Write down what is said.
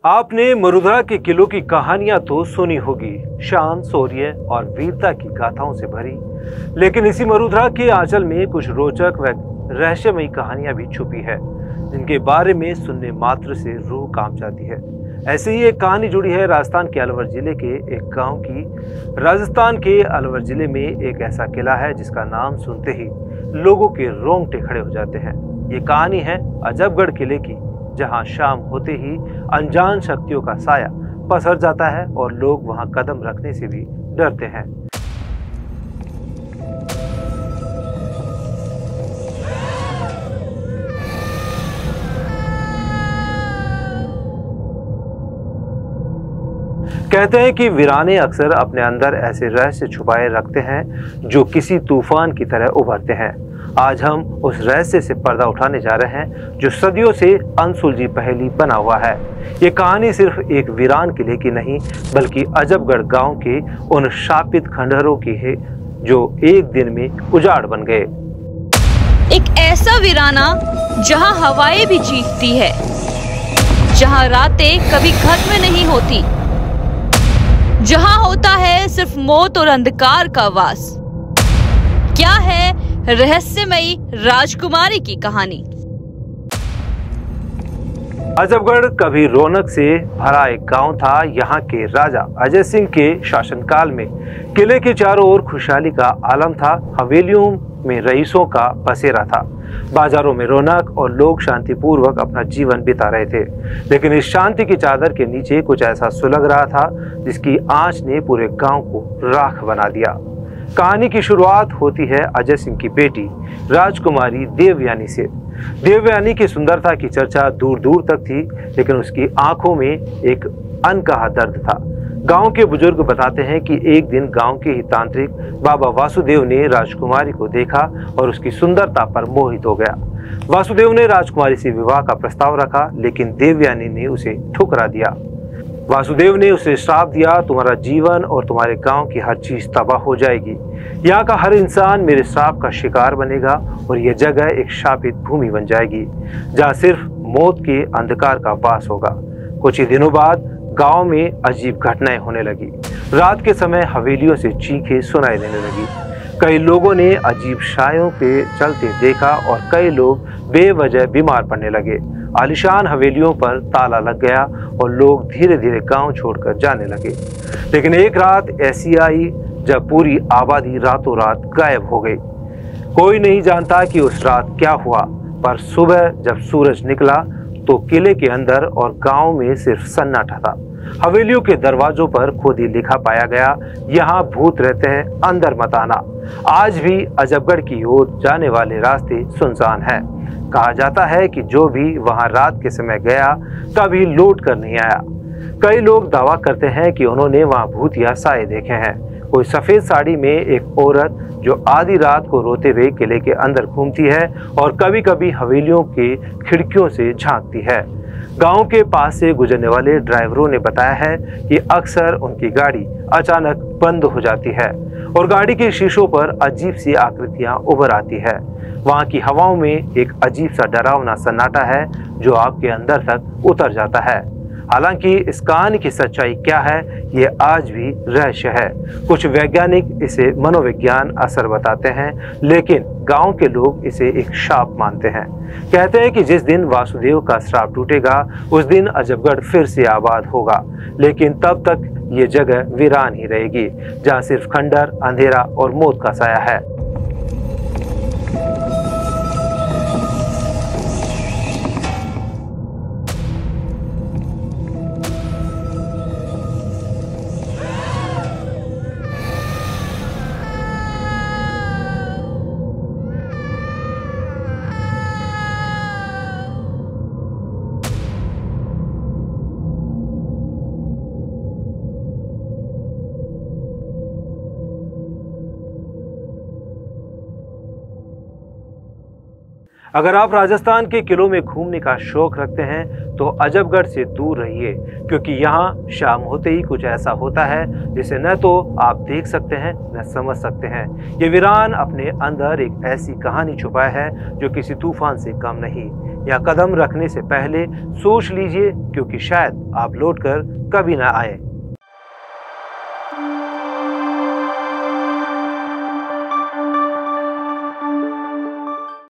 आपने मरुधरा के किलों की कहानियां तो सुनी होगी, शान, शौर्य और वीरता की गाथाओं से भरी। लेकिन इसी मरुधरा के आंचल में कुछ रोचक व रहस्यमयी कहानियां भी छुपी है, जिनके बारे में सुनने मात्र से रूह कांप जाती है। ऐसे ही एक कहानी जुड़ी है राजस्थान के अलवर जिले के एक गांव की। राजस्थान के अलवर जिले में एक ऐसा किला है जिसका नाम सुनते ही लोगों के रोंगटे खड़े हो जाते हैं। ये कहानी है अजबगढ़ किले की, जहां शाम होते ही अनजान शक्तियों का साया पसर जाता है और लोग वहां कदम रखने से भी डरते हैं। कहते हैं कि वीराने अक्सर अपने अंदर ऐसे रहस्य छुपाए रखते हैं जो किसी तूफान की तरह उभरते हैं। आज हम उस रहस्य से पर्दा उठाने जा रहे हैं जो सदियों से अनसुलझी पहेली बना हुआ है। ये कहानी सिर्फ एक वीरान किले की नहीं, बल्कि अजबगढ़ गांव के उन शापित खंडहरों की है जो एक दिन में उजाड़ बन गए। एक ऐसा वीराना जहां हवाएं भी चीखती है, जहां रातें कभी खत्म नहीं होती, जहां होता है सिर्फ मौत और अंधकार का वास। क्या है रहस्यमयी राजकुमारी की कहानी। अजबगढ़ कभी रौनक से भरा एक गांव था। यहाँ के राजा अजय सिंह के शासनकाल में किले के चारों ओर खुशहाली का आलम था। हवेलियों में रईसों का बसेरा था, बाजारों में रौनक और लोग शांतिपूर्वक अपना जीवन बिता रहे थे। लेकिन इस शांति की चादर के नीचे कुछ ऐसा सुलग रहा था जिसकी आंच ने पूरे गांव को राख बना दिया। कहानी की शुरुआत होती है अजय सिंह की बेटी राजकुमारी देवयानी से। देवयानी की सुंदरता की चर्चा दूर दूर तक थी, लेकिन उसकी आंखों में एक अनकहा दर्द था। गांव के बुजुर्ग बताते हैं कि एक दिन गांव के ही तांत्रिक बाबा वासुदेव ने राजकुमारी को देखा और उसकी सुंदरता पर मोहित हो गया। वासुदेव ने राजकुमारी से विवाह का प्रस्ताव रखा, लेकिन देवयानी ने उसे ठुकरा दिया। वासुदेव ने उसे श्राप दिया, तुम्हारा जीवन और तुम्हारे गांव की हर चीज तबाह हो जाएगी। यहाँ का हर इंसान मेरे श्राप का शिकार बनेगा और यह जगह एक शापित भूमि बन जाएगी, जहाँ सिर्फ मौत के अंधकार का वास होगा। कुछ ही दिनों बाद गांव में अजीब घटनाएं होने लगी। रात के समय हवेलियों से चीखें सुनाई देने लगी। कई लोगों ने अजीब सायों के चलते देखा और कई लोग बेवजह बीमार पड़ने लगे। आलिशान हवेलियों पर ताला लग गया और लोग धीरे धीरे गांव छोड़कर जाने लगे। लेकिन एक रात ऐसी आई जब पूरी आबादी रातों रात गायब हो गई। कोई नहीं जानता कि उस रात क्या हुआ, पर सुबह जब सूरज निकला तो किले के अंदर और गांव में सिर्फ सन्नाटा था। हवेलियों के दरवाजों पर खुद ही लिखा पाया गया, यहाँ भूत रहते हैं, अंदर मत आना। आज भी अजबगढ़ की ओर जाने वाले रास्ते सुनसान हैं। कहा जाता है कि जो भी वहां रात के समय गया कभी लौट कर नहीं आया। कई लोग दावा करते हैं कि उन्होंने वहां भूत या साए देखे हैं। कोई सफेद साड़ी में एक औरत जो आधी रात को रोते हुए किले के अंदर घूमती है और कभी कभी हवेलियों के खिड़कियों से झांकती है। गांव के पास से गुजरने वाले ड्राइवरों ने बताया है कि अक्सर उनकी गाड़ी अचानक बंद हो जाती है और गाड़ी के शीशों पर अजीब सी आकृतियां उभर आती है। वहां की हवाओं में एक अजीब सा डरावना सन्नाटा है जो आपके अंदर तक उतर जाता है। हालांकि इस कहानी की सच्चाई क्या है, ये आज भी रहस्य है। कुछ वैज्ञानिक इसे मनोविज्ञान असर बताते हैं, लेकिन गांव के लोग इसे एक शाप मानते हैं। कहते हैं कि जिस दिन वासुदेव का श्राप टूटेगा उस दिन अजबगढ़ फिर से आबाद होगा, लेकिन तब तक ये जगह वीरान ही रहेगी, जहाँ सिर्फ खंडर, अंधेरा और मौत का साया है। अगर आप राजस्थान के किलों में घूमने का शौक रखते हैं तो अजबगढ़ से दूर रहिए, क्योंकि यहाँ शाम होते ही कुछ ऐसा होता है जिसे न तो आप देख सकते हैं न समझ सकते हैं। ये वीरान अपने अंदर एक ऐसी कहानी छुपाया है जो किसी तूफान से कम नहीं। यहाँ कदम रखने से पहले सोच लीजिए, क्योंकि शायद आप लौटकर कभी ना आए।